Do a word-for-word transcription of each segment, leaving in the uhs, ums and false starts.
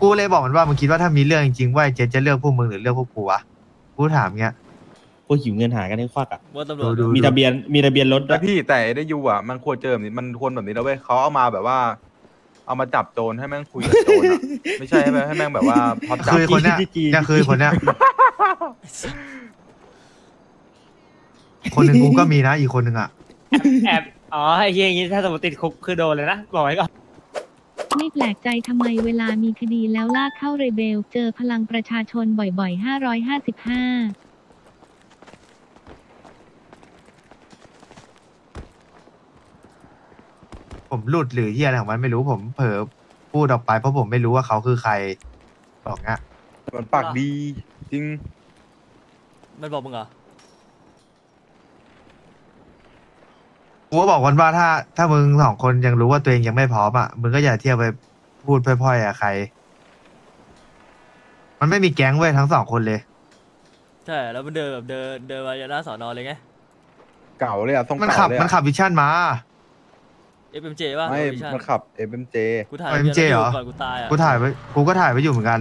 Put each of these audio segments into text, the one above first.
กูเลยบอกมันว่ามึงคิดว่าถ้ามีเรื่องจริงๆว่าเจ๊จะเลือกพวกมึงหรือเลือกพวกกูวะกูถามเงี้ยพวกหิวเงินหากันให้ควักอ่ะว่าตำรวจมีทะเบียนมีทะเบียนรถด้แต่วยพี่แต่ได้ยูอ่ะมันควรเจอแบบนี้มันควรแบบนี้แล้วเว้ยเขาเอามาแบบว่า เอามาจับโจรให้แม่งคุยกับโจรอะไม่ใช่ให้แม่งให้แม่งแบบว่าพอจับคือคนเนี้ยเนี่ยคือคนเนี้ยคนหนึ่งกูก็มีนะอีกคนหนึ่งอ่ะแอบอ๋อไอ้เหี้ยอย่างงี้ถ้าสมมติติดคุกคือโดนเลยนะบอกไว้ก่อนไม่แปลกใจทำไมเวลามีคดีแล้วลากเข้าเรเบลเจอพลังประชาชนบ่อยๆห้าร้อยห้าสิบห้าผมหลุดหรือเฮียอะไรของมันไม่รู้ผมเผลอพูดออกไปเพราะผมไม่รู้ว่าเขาคือใครบอกงี้มันปากดีจริงมันบอกมึงเหรอกูก็บอกวันว่าถ้าถ้ามึงสองคนยังรู้ว่าตัวเองยังไม่พร้อมอ่ะมึงก็อย่าเที่ยวไปพูดพร่อยๆอ่ะใครมันไม่มีแก๊งเว้ยทั้งสองคนเลยใช่แล้วมันเดินแบบเดินเดินมาจากหน้าสอนอเลยไงเก่าเลยอ่ะต้องมันเก่าขับเลยมันขับวิชั่นมาเอฟเอ็มเจป่ะไม่วิชั่นมันขับ เอฟ เอ็ม เจกูถ่ายเอ็มเจเหรอก่อนกูตายอ่ะกูถ่ายไว้กูก็ถ่ายไว้อยู่เหมือนกัน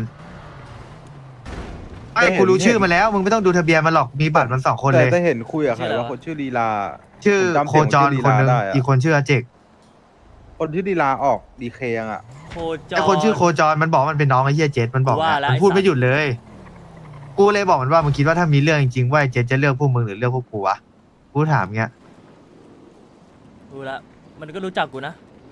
ไอ้กูรู้ชื่อมาแล้วมึงไม่ต้องดูทะเบียนมันหรอกมีบัตรมันสองคนแต่เลยถ้าเห็นคุยกับใครว่าคนชื่อลีลาชื่อผมจำโคเสียงจรชื่อลีคนลาหนึงได้อะอีกคนชื่ออาเจกคนชื่อลีลาออกดีเคยังอ่ะโคจรไอ้คนชื่อโคจรมันบอกมันเป็นน้องไอ้เหี้ยเจษมันบอกว่านะแล้วมันพูดไอ้สัตว์ไม่หยุดเลย กูเลยบอกมันว่ามึงคิดว่าถ้ามีเรื่องจริงๆว่าเจษจะเลือกพวกมึงหรือเลือกพวกกูวะกูถามเงี้ยรู้ละมันก็รู้จักกูนะ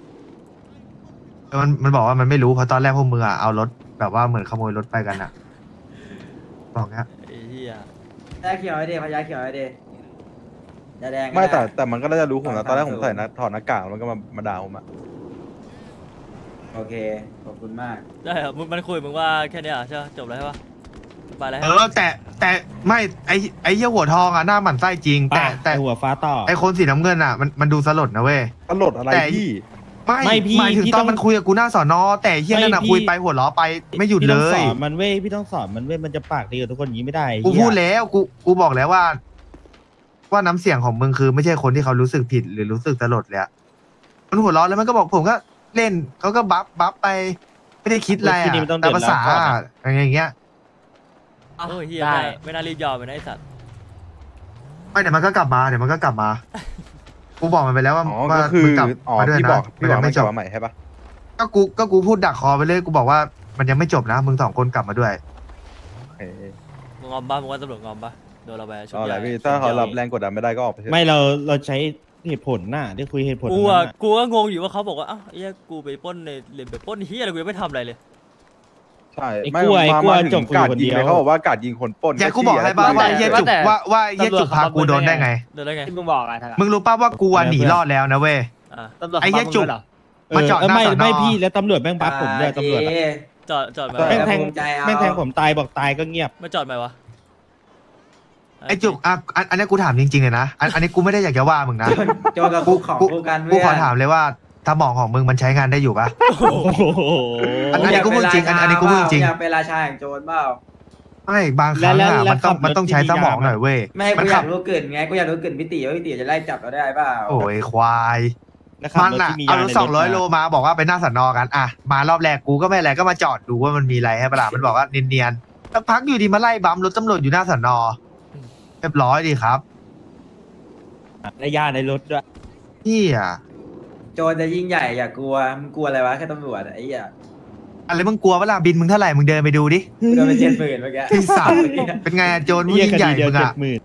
มันมันบอกว่ามันไม่รู้เพราะตอนแรกพวกมึงอ่ะเอารถแบบว่าเหมือนขโมยรถไปกันอ่ะบอกเงี้ยไอ้เหี้ยยาเขียวไอเดียพยาเขียวไอเดียยาแดงไม่แต่แต่มันก็น่าจะรู้ผมนะตอนแรกผมใส่นะถอดหน้ากากมันก็มามาด่าผมอ่ะโอเคขอบคุณมากได้เหรอมึงมันคุยมึงว่าแค่เนี้ยเหรอใช่ปะจบแล้วใช่ปะไปแล้วเออแต่แต่ไม่ไอ้ไอ้เหี้ยหัวทองอ่ะหน้าหมันไส้จริง แต่แต่แต่หัวฟ้าต่อไอ้คนสีน้ำเงินอ่ะมันมันดูสลดนะเว้ยตลดอะไรแต่พี่ไม่ไม่พี่หมายถึงพี่ตอต้นองมันคุยกับกูหน้าสอนอแต่ไอ้เฮียนั่นน่ะไม่พี่คุยไปหัวล้อไปไม่หยุดพี่เลต้องสยอนมันเว้ยพี่ต้องสอนมันเว้ยมันจะปากดีกับทุกคนอย่างนี้ไม่ได้กูเหี้ยพูดแล้วกูกูบอกแล้วว่า ว่าน้ำเสียงของมึงคือไม่ใช่คนที่เขารู้สึกผิดหรือรู้สึกสลดเลยอะมันหัวล้อแล้วมันก็บอกผมก็เล่นเขาก็บัฟบัฟไป ไม่ได้คิดอะไรทีอะนี้มันต้องตามเดือดภาร้อษานก่อนอะอะไรอย่างเงี้ยโอ้ยเฮียได้ไม่ไม่น่ารีบยอมไปนะไอ้สัตว์ไม่เดี๋ยวมันก็กลับมาเดี๋ยวมันก็กลับมากูบอกมันไปแล้วว่าอ๋อว่าก็คือมึงกลับอ๋อมาด้วยพี่นะบอกพี่บอกมันยังไม่ไม่จจบบ มาใหม่ใช่ปะก็กูก็กูพูดดักคอไปเลยกูบอกว่ามันยังไม่จบนะมึงสองคนกลับมาด้วยโอเคมึงงอมบ้ามึงว่าตำรวจงอมปะโดนเราไปชุดเอาใหอะไรญ่พี่ถ้าเขารับแรงกดดันไม่ได้ก็ออกไปเถอะไม่เราเราใช้เหตุผลน่ะได้คุยเหตุผลกูทั้งอ่ะนั้นน่ะกูก็งงอยู่ว่าเขาบอกว่าอ้าวไอ้เหี้ยกูไปปล้นในเรียนไปปล้นเฮียอะไรกูยังไม่ทำอะไรเลยใช่ไอ้ไม่กล้วยมากล้วยมาจถึบงคุยกาดคนยิงเดียวเลยเขาบอกว่ากาดยิงคนปล้นอย่ากูบอกให้บ้าว่าไอ้เฮียจุกว่าว่าไอ้เฮียจุกพากูโดนได้ไงโดนได้ไงที่มึงบอกอะท่านมึงรู้ป่าวว่ากูอะหนีรอดแล้วนะเว้ยอ่ะตำรวจไอ้เหี้ยจุกเหรอมาจอดเออหน้าไม่สอนอไม่พี่แล้วตำรวจแม่งบัฟผมด้วยตำรวจอะจอดจอดมาแม่งแทงภูมิใจเอาแม่งแทงผมตายบอกตายก็เงียบไม่จอดไหมวะไอ้จุกอ่ะอันอันนี้กูถามจริงๆเลยนะอันอันนี้กูไม่ได้อยากจะว่ามึงนะโจรกับกูคุกของกูคู่กันกูเพื่ขออน ถามเลยว่าสมองของมึงมันใช้งานได้อยู่ปะโอ้โหอันนี้กูพูดจริงอันอันนี้กูพูดจริงอยากเป็นราชาแห่งโจรเปล่าไม่บางครั้งอะมันต้องมันต้องใช้สมองหน่อยเว้ยไม่ให้มักูอขัยากรู้เกินไงกูอยากรู้เกินพี่ตีว่าพี่ตีจะไล่จับเราได้เปล่าโอ้ยควายแล้วขับมันรถอะที่มีเอายางรในถสองร้อยมาโลมาบอกว่าไปหน้าสอนอกันอ่ะมารอบแรกกูก็ไม่อะไรก็มาจอดดูว่ามันมีอะไรให้ปะล่ะมันบอกว่าเนียนๆสักพักอยู่ดีมาไล่บัมรถตำรวจอยู่หน้าสอนอเรียบร้อยดีครับและยาในรถด้วยนี่อ่ะโจรจะยิ่งใหญ่อย่ากลัวมึงกลัวอะไรวะแค่ตำรวจอะไอ้เหี้ยอะไรมึงกลัวปะล่ะบินมึงเท่าไหร่มึงเดินไปดูดิกูโดนไปเจ็ดหมื่นเมื่อกี้ไอ้สัตว์เป็นไงอะโจรผู้ยิ่งใหญ่เดียวมึงเจ็อะดหมื่น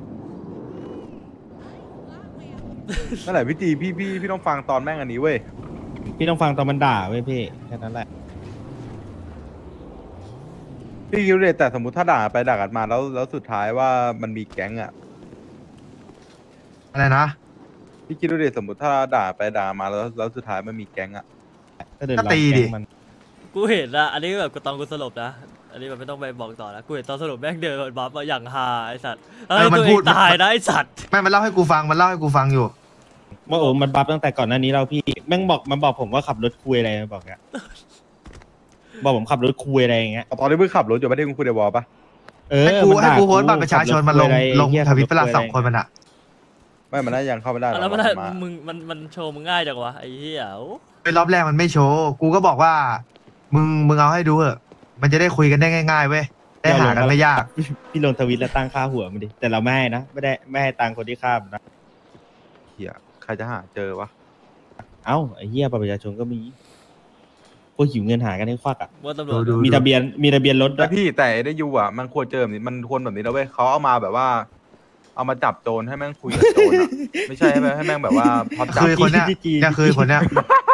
นั่นแหละพี่ตีพี่พี่พี่ต้องฟังตอนแม่งอันนี้เว้ยพี่ต้องฟังตอนมันด่าเว้ยพี่แค่นั้นแหละพี่คิดเลยแต่สมมติถ้าด่าไปด่ากันมาแล้วแล้วสุดท้ายว่ามันมีแก๊งอ่ะอะไรนะพี่คิดดูดิสมมติถ้าด่าไปด่ามาแล้วแล้วสุดท้ายมันมีแก๊งอ่ะก็เดินก็รอบตีดิแก๊งมันกูเห็นนะอันนี้แบบกูตอนกูสลบนะอันนี้มันไม่ต้องไปบอกต่อนะกูเห็นตอนสลบแม่งเดินบัฟมาอย่างฮาไอ้สัตว์เอ้ยตัวเองตายนะไอ้สัตว์ไม่มันเล่าให้กูฟังมันเล่าให้กูฟังอยู่เมื่อโอ้มันบัฟตั้งแต่ก่อนหน้านี้เราพี่แม่งบอกมันบอกผมว่าขับรถคุยอะไรบอกเงี้ยบอกผมขับรถคุยอะไรอย่างเงี้ยตอนที่เพิ่งขับรถอยู่ไม่ได้คุณคุยในวอลปะเออให้กูมันให้ด่ากูโพสต์บัตรประชาชนมาลงขับรถคุยอะไรลงเหี้ยทวิตเวลาขับรถคุยสองคนมันอะไม่มันน่ายังเข้าไม่ได้หรอกแล้วมันมามึงมันมันโชว์มึงง่ายจังวะไอ้เหี้ยโอ้เป็นรอบแรกมันไม่โชว์กูก็บอกว่ามึงมึงเอาให้ดูเถอะมันจะได้คุยกันได้ง่ายๆเว้ยได้หากันไม่ยากพี่ลงทวิตแล้วตั้งค่าหัวมันดิแต่เราไม่ให้นะไม่ได้ไม่ให้ตังค์คนที่ข้ามนะเหี้ยใครจะหาเจอวะเอ้าไอ้เหี้ยบัตรประชาชนก็มีพวกหิวเงินหากันให้ควักอ่ะว่าตำรวจดูมีทะเบียนมีทะเบียนรถด้แล้ว วย พี่แต่ได้ยูอ่ะมันควรเจอแบบนี้มันควรแบบนี้นะเว้ยเขาเอามาแบบว่า เอามาจับโจรให้แม่งคุยกับโจรอ่ะ ไม่ใช่ให้แม่งให้แม่งแบบว่าพอจับคือคนเนี้ยเนี่ยคือคนเนี้ย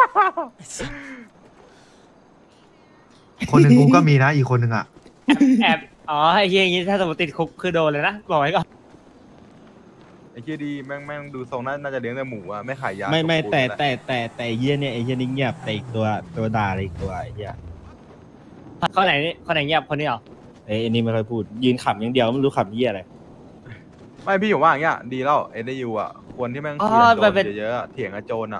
คนหนึ่งกูก็มีนะอีกคนหนึ่งอ่ะแอบอ๋อไอ้เหี้ยอย่างงี้ถ้าสมมติติดคุกคือโดนเลยนะบอกไว้ก่อนไอ้เหี้ยดีแม่งแม่งดูทรงน่าน่าจะเลี้ยงแต่หมูอ่ะไม่ขายยาไม่ไม่จกปูนแต่นั่นหละแต่แต่แต่เหี้ยเนี่ยไอ้เหี้ยนี่เงียบแต่อีกตัวตัวด่าเลยอีกตัวไอ้เหี้ยข้อไหนนี่ข้อไหนเงียบคนนี้เหรอไอ้ไอ้นี่ไม่ค่อยพูดยืนขำอย่างเดียวไม่รู้ขำเหี้ยอะไรไม่พี่ผมว่าอย่างเงี้ยดีแล้วเอ็นได้ยูอ่ะควรที่แม่งคุยกับโจรเยอะๆอะเถียงกับโจรอ่ะ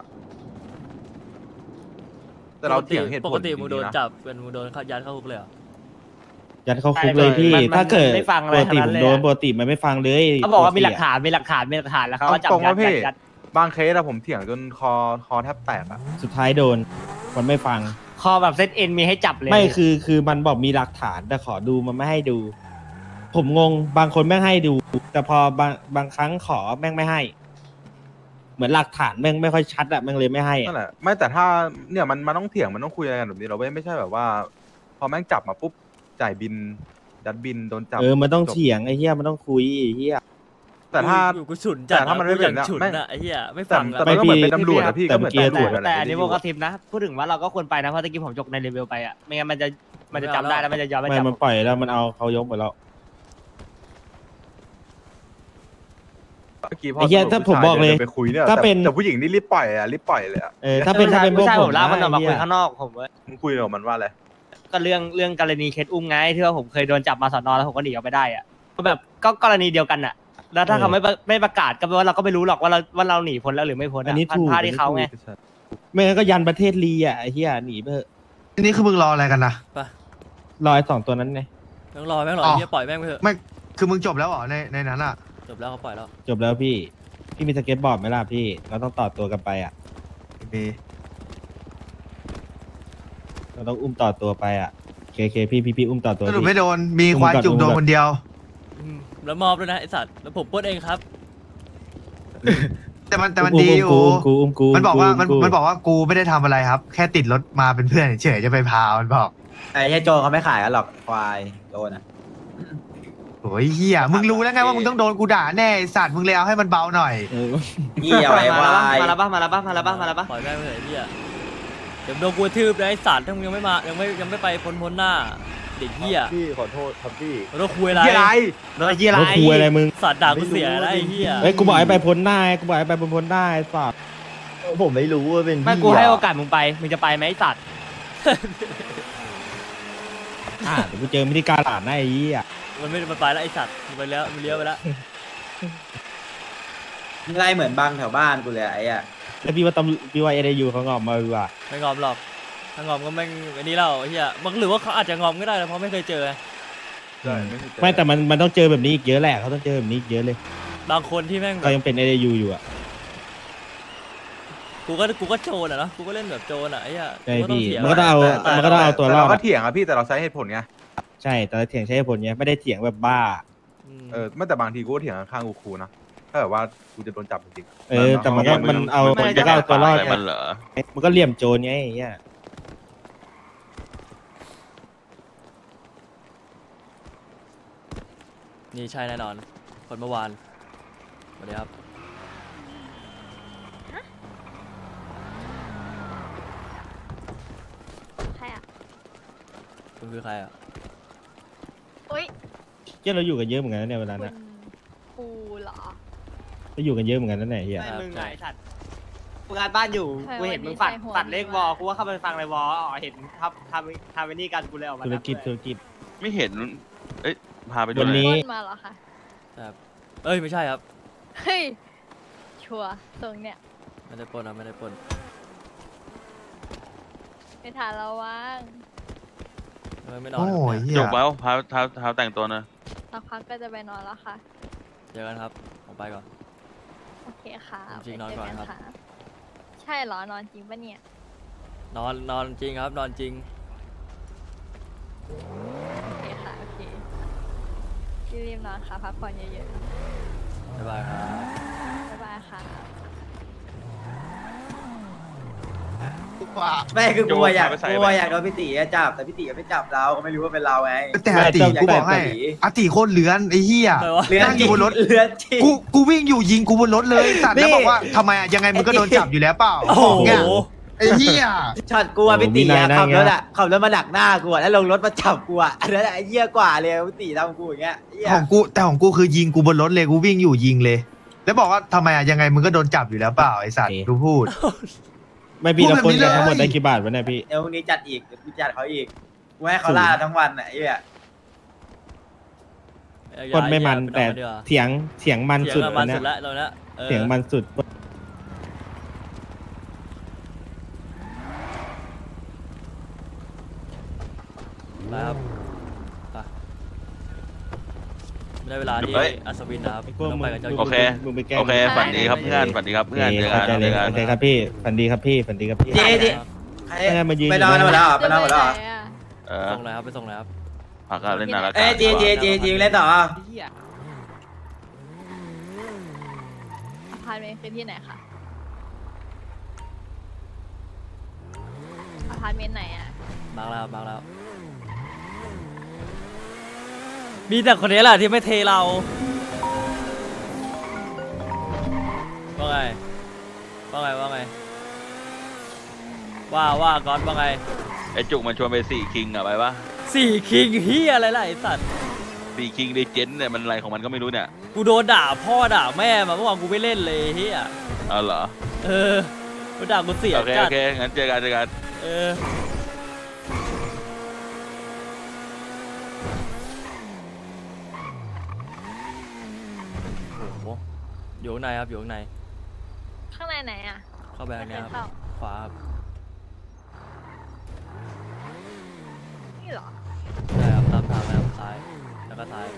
แต่เราเถียงเหตุผลปกติมึงโดนดีๆะจับเป็นมึงโดนยัดเข้าคุกเลยเหรอยัดเข้าคุกเลยพี่มันมันถ้าเกิดไม่ฟังอะไรปกติทั้งผนั้นมเลยโดนอะปกติมันไม่ฟังเลยเขาบอกว่ามีหลักปติะฐานมีหลักฐานมีหลักฐานแล้วเขาก็จับตรงยัดว่าพี่ยัดยัดบางเคสอะผมเถียงจนคอคอแทบแตกอะสุดท้ายโดนมันไม่ฟังคอแบบเซตเอ็นมีให้จับเลยไม่คือคือมันบอกมีหลักฐานแต่ขอดูมันไม่ให้ดู ผมงงบางคนแม่งให้ดู แต่พอบางบางครั้งขอแม่งไม่ให้ เหมือนหลักฐานแม่งไม่ค่อยชัดอะแม่งเลยไม่ให้อะนั่นแหละไม่แต่ถ้าเนี่ยมันมันต้องเถียงมันต้องคุยอะไรกันแบบนี้เราไม่ไม่ใช่แบบว่า พอแม่งจับมาปุ๊บจ่ายบินยัดบินโดนจับเออมันต้องจบเถียงไอ้เหี้ยมันต้องคุยไอ้เหี้ยแต่ถ้าอยู่กูฉุนจัดแต่ถ้ามันไม่กูอย่างเป็นแบบฉุนไม่อะไอ้เหี้ยไม่แต่ฟังอะแต่มันก็เหมือนเป็นตำรวจอะพี่แต่ก็เหมือนเมื่อกี้ตำรวจแต่อะแต่อันนี้ไพวกก็ทิปนะพูดถึงว่าเราก็ควรไปนะเพราะตะกี้ผมจกในรีวิวไปอ่ะไม่งั้นมันจะมันจะจำได้แล้วมันจะย้อนไปไม่จับมันปล่อยแล้วมันเอาเขายกหมดแล้วเมื่อกี้พอไอ้เหี้ยตำรวจถ้าผมผู้ชบอกเลยดินไปคุยเนี่ยถ้าแต่เป็นแต่ผู้หญิงนี่รีบปล่อยอะรีบปล่อยเลยอะเออถ้าเป็นถ้าเป็นพวกใช่ผผม มลากมันออกมาคุยไอ้เหี้ยข้างนอกผมเว้ยมึงคุยกับมันว่าอะไรก็เรื่องเรื่องกรณีเคสอุ้มไงที่ว่าผมเคยโดนจับมาสอนอแล้วผมก็หนีออกไปได้อ่ะก็แบบก็กรณีเดียวกันอ่ะ แล้วถ้าเขาไม่ประไม่ประกาศก็แปลว่าเราก็ไม่รู้หรอกว่าเราว่าเราหนีพ้นแล้วหรือไม่พ้นอันนี้พัถูกพลาดที่เขาไงไม่งั้นก็ยันประเทศลีอ่ะไอ้เหี้ยหนีไปเถอะอันนี้คือมึงรออะไรกันนะรอไอ้สองตัวนั้นไงแม่งรอแม่งรออ๋อไอ้เหี้ยปล่อยแม่งไปเถอะไม่คือมึงจบแล้วเหรอในในนั้นอ่ะจบแล้วเขาปล่อยแล้วจบแล้วพี่พี่มีสเก็ตบอร์ดไหมล่ะพี่เราต้องต่อตัวกันไปอ่ะมีเราต้องอุ้มต่อตัวไปอ่ะเคเคพี่พี่พี่อุ้มต่อตัวสรุปพี่ไม่โดนมีควายจุกโดนคนเดียวอืมแล้วมอบด้วยนะไอสัตว์แล้วผมปล้นเองครับแต่มันแต่มันอุ้ดีอยู่อุ้มกูอุ้มกูมันบอกว่ามันอุ้มันบอกว่ากูไม่ได้ทำอะไรครับ แค่ติดรถมาเป็นเพื่อนเฉยๆจะไปพามันบอกไอ้เหี้ยโจรเขาไม่ขายกันหรอกควายโจรอ่ะโอ้ยเฮียมึงรู้แล้วไงว่ามึงต้องโดนกูด่าแน่ไอ้สัตว์มึงเลยเอาให้มันเบาหน่อยเออเหี้ยไอ้ควายมาแล้วปะมาแล้วปะมาแล้วปะมาแล้วปะปล่อยแม่งไปเถอะไอ้เหี้ยเดี๋ยวโดนกูกระทืบนะไอสัตว์ถ้ามึงยังไม่มายังไม่ยังไม่ไปพ้นพ้นหน้าเด็กเหี้ยพี่ขอโทษครับพี่เราคุยอะไรพี่อะไรโดนยี่ไรเขาคุยอะไรมึงสัตว์ด่ากูเสียแล้วไอ้เหี้ยเฮ้ยกูบอกให้ไปพ้นหน้าไงกูบอกให้ไปพ้นหน้าไอ้สัตว์ผมไม่รู้ว่าเป็นไม่กูให้โอกาสมึงไปมึงจะไปไหมไอ้สัตว์อ่ะเดี๋ยวกูเจอมิติการหลานหน้าไอ้ยี่อ่ะมันไม่มันไปแล้วไอสัตว์มันไปแล้วมันเลี้ยวไปแล้วไล่เหมือนบางแถวบ้านกูเลยไอ้อะแล้วพี่ว่าตำพี่ว่าเอเดยูเขางอมมาดีกว่าไม่งอมหรอกถ้างอมก็แม่งอันนี้แล้วไอ้เหี้ยมันหรือว่าเขาอาจจะงอมก็ได้นะเพราะไม่เคยเจอไงใช่ไม่เคยเจอไม่แต่มันมันต้องเจอแบบนี้อีกเยอะแหละเขาต้องเจอแบบนี้อีกเยอะเลยบางคนที่แม่งแบเขาบยังเป็นเอเดยูอยู่อ่ะกูก็กูก็โจรอ่ะเนาะกูก็เล่นแบบโจรอ่ะไอ้เหี้ยใช่กูก็ต้องพี่เสียมันก็ต้องเอาแต่มันก็ต้องเอาตัวรอดเราก็อะเถียงอะพี่แต่เราใช้เหตุผลไงใช่แต่ละเถียงใช้เหตุผลเนี้ยไม่ได้เถียงแบบบ้ามเออไม่แต่บางทีกูก็เถียงข้างๆกูครูนะถ้าแบบว่ากูจะโดนจับจริงๆเออแต่มันก็มันเอามัมันก็เอาตัวรอดมันเหรอมันก็เหลี่ยมโจรไงไอ้เงี้ยนี่ใช่แน่นอน คนเมื่อวานสวัสดีครับใครอ่ะคุณคือใครอ่ะอุ้ยเจ้าเราอยู่กันเยอะเหมือนกันนะเนี่ยเวลาคุนะณปูเหรอเราอยู่กันเยอะเหมือนกันนั่นแหละเฮียไม่มึงไงไอ้สัตว์มึงงานบ้านอยู่ใช่กูเห็นวันนี้มึงฝัดใส่หัวฝัดเลขดีวกอว่ากูว่าเข้าไปฟังในวออ๋อเห็นทับทำทำไอ้นี่กันกูเลยออกมาธุรกิจนับธุเลยรกิจไม่เห็น เอ้ย พาไปดูวันหนี้อยปล้นมาเหรอคะครับเอ้ยไม่ใช่ครับเฮ้ย ชัวร์ตรงเนี้ยไม่ได้ปล้นนะไม่ได้ปล้นไม่ถ่านระวังเออไม่นอนโอ้ครับยเนี่ยเฮีจยบแล้วพาเท้าเท้าแต่งตัวเนอะสักพักก็จะไปนอนแล้วค่ะเจอกันครับผมไปก่อนโอเคค่ะจริงๆนอนไปเจก่อนครับะใช่เหรอนอนจริงปะเนี่ยนอนนอนจริงครับ นอนจริงโอเคค่ะโอเคพี่รีบนอนค่ะพักผ่อนเยอะบ๊ายบายครับๆบ๊ายบายค่ะว่าไม่คือกูอะอยากโยนพาไปใส่กูไปอะอยากโดนพี่ตีอะจับแต่พี่ตีก็ไม่จับเราก็ไม่รู้ว่าเป็นเราไงแต่อาติกูบอกให้อาติโคตรเลือนไอ้เหี้ยอะไรวะเลือดนั่งอยู่บนรถเลือดจริงกูกูวิ่งอยู่ยิงกูบนรถเลยสัตว์นี่แล้วบอกว่าทำไมอะยังไงมึงก็โดนจับอยู่แล้วเปล่าโอ้โหเนี่ยไอ้เหี้ยช็อตกูอะโอ้พี่ตีมีนายอะนะขับรถเงี้อะยขับรถมาดักหน้ากูอะแล้วลงรถมาจับกูอะอันนั้นอะไอ้เหี้ยกว่าเลยพี่ตีทำกูอย่างเงี้ยเหี้ยของกูแต่ของกูคือยิงกูบนรถเลยกูวิ่งอยู่ยิงเลย แล้วบอกว่าทำไมอะยังไงมึงก็โดนจับอยู่แล้วเปล่าไอ้สัตว์ดูพูดไม่พี่พูดละแบบคนนี้กันเลยทั้งหมดได้กี่บาทวะเนี่ยพี่เดี๋ยวพรุ่งนี้จัดอีกเดี๋ยวกูจัดเขาอีกกูให้เขาล่าทั้งวันอะไอ้เหี้ยคนไม่มันแต่เดี๋ยวเสียงเสียงมันเสียสุงดอะมันเนี่สุยดละเราเนี้ยออเสียงมันสุดไปครับไปไม่ได้เวลาที่เฮ้ยอัศวินนะครับไอ้ไม่พวกต้องมึไปงกับเจ้ามึงโอเคมึงไปแกล้งโอเคฝันดีครับเพื่อนฝันดีครับเพื่อนโอเจเคอกันเข้าใจเลยเจอกันโอเคครับพี่ฝันดีครับพี่ฝันดีครับพี่เจ๊เจ๊ ใครไม่ได้มายืนไปนอนอยู่หมดนะแล้วเหรอไปนอนหมดแล้วเหรอไหนอะเอไปอส่งเลยครับไปส่งเลยครับพักกันเล่นนาฬิกาเอ้ยเจ๊เจ๊เจ๊เจ๊เล่นต่ออพาร์ตเมนต์คือที่ไหนคะอพาร์ตเมนต์ไหนอะมาแล้วครับมาแล้ว มีแต่คนนี้แหละที่ไม่เทเรา ว่าไง ว่าไง ว่าไง ว่าว่าก๊อตว่าไงไอจุกมันชวนไปสี่คิงอะไปปะสี่คิงเฮียอะไรล่ะไอสัตว์สี่คิงดีเจนเนี่ยมันอะไรของมันก็ไม่รู้เนี่ยกูโดนด่าพ่อด่าแม่มาเมื่อวานกูไม่เล่นเลยเฮียเอาเหรอเออกูด่ากูเสียโอเคจัโอดเคงั้นเจอกันเจอกันเออ โอ้โหอยู่ข้างในครับอยู่ข้างในข้างในไหนอะเข้าไปข้างในครับไม่เคยเข้าขวาครับนี่เหรอใช่ครับตามทางไปครับซ้าย แล้วก็ซ้าย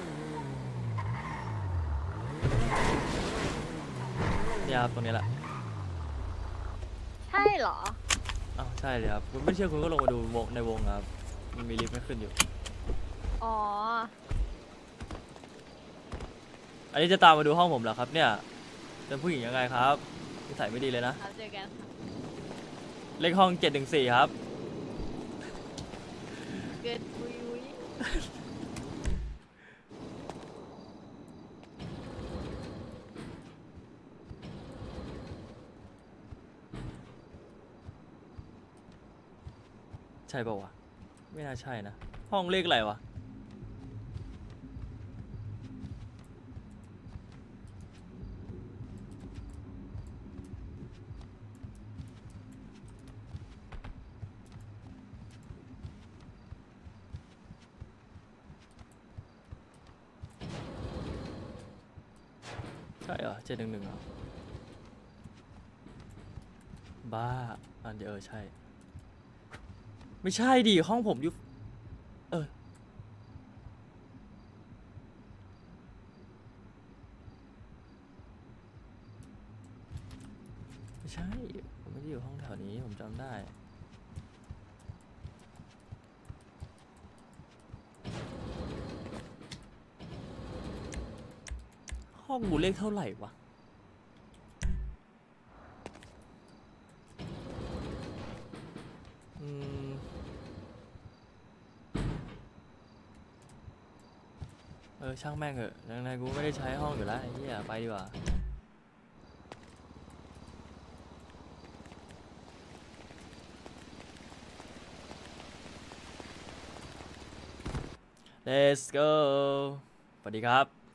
เนี่ยครับตรงนี้แหละใช่เหรออ้าวใช่เลยครับคุณไม่เชื่อคุณก็ลงมาดูวงในวงครับ มันมีลิฟต์ไม่ขึ้นอยู่อ๋ออันนี้จะตามมาดูห้องผมเหรอครับเนี่ยเป็นผู้หญิงยังไงครับนิสัยไม่ดีเลยนะครับเจอกันค่ะเลขห้องเจ็ดหนึ่งสี่ครับเกิดวุยวุยใช่ป่าวะ ไม่น่าใช่นะ ห้องเลขอะไรวะ ใช่เหรอเจ็ดหนึ่งหนึ่งเหรอ บ้า อันเดียวเออใช่ ไม่ใช่ดิ ห้องผมอยู่ เออ ไม่ใช่ ผมไม่ได้อยู่ห้องแถวนี้ ผมจำได้ ห้องกูเลขเท่าไหร่วะ อืม เออ ช่างแม่งเหอะยังไงกูไม่ได้ใช้ห้องอยู่แล้วไอ้เหี้ยไปดีกว่า let's go สวัสดีครับ